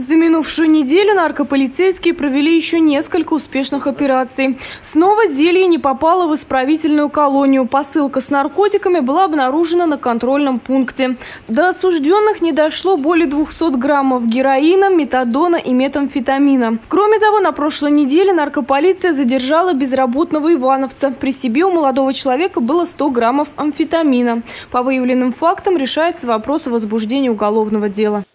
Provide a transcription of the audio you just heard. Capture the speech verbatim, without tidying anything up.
За минувшую неделю наркополицейские провели еще несколько успешных операций. Снова зелье не попало в исправительную колонию. Посылка с наркотиками была обнаружена на контрольном пункте. До осужденных не дошло более двухсот граммов героина, метадона и метамфетамина. Кроме того, на прошлой неделе наркополиция задержала безработного ивановца. При себе у молодого человека было сто граммов амфетамина. По выявленным фактам решается вопрос о возбуждении уголовного дела.